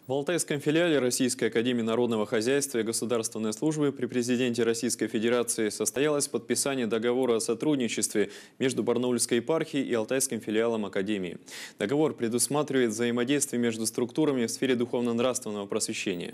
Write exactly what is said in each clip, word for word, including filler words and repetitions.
В Алтайском филиале Российской академии народного хозяйства и государственной службы при президенте Российской Федерации состоялось подписание договора о сотрудничестве между Барнаульской епархией и Алтайским филиалом Академии. Договор предусматривает взаимодействие между структурами в сфере духовно-нравственного просвещения.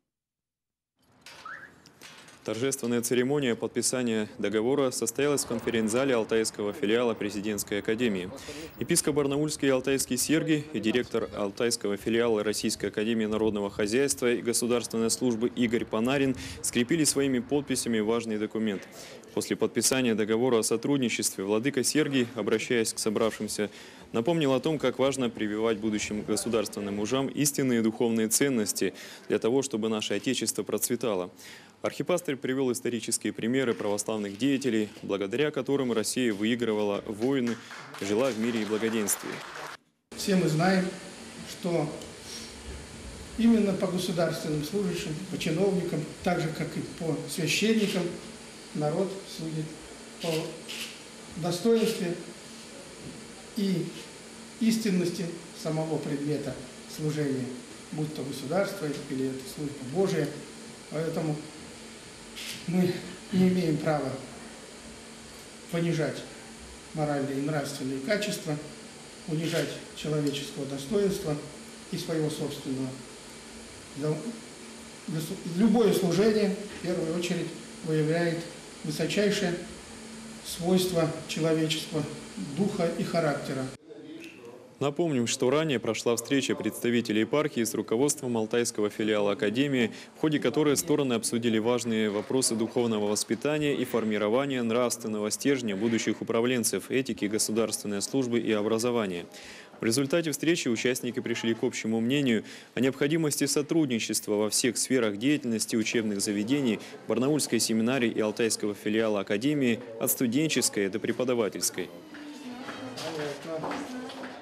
Торжественная церемония подписания договора состоялась в конференц-зале Алтайского филиала Президентской академии. Епископ Барнаульский Алтайский Сергий и директор Алтайского филиала Российской академии народного хозяйства и государственной службы Игорь Панарин скрепили своими подписями важный документ. После подписания договора о сотрудничестве владыка Сергий, обращаясь к собравшимся, напомнил о том, как важно прививать будущим государственным мужам истинные духовные ценности для того, чтобы наше Отечество процветало. Архипастырь привел исторические примеры православных деятелей, благодаря которым Россия выигрывала войны, жила в мире и благоденствии. Все мы знаем, что именно по государственным служащим, по чиновникам, так же как и по священникам, народ судит по достоинству и истинности самого предмета служения, будь то государство или это служба Божия. Поэтому мы не имеем права понижать моральные и нравственные качества, унижать человеческого достоинства и своего собственного. Любое служение, в первую очередь, выявляет высочайшее свойство человеческого духа и характера. Напомним, что ранее прошла встреча представителей епархии с руководством Алтайского филиала Академии, в ходе которой стороны обсудили важные вопросы духовного воспитания и формирования нравственного стержня будущих управленцев, этики, государственной службы и образования. В результате встречи участники пришли к общему мнению о необходимости сотрудничества во всех сферах деятельности учебных заведений Барнаульской семинарии и Алтайского филиала Академии от студенческой до преподавательской.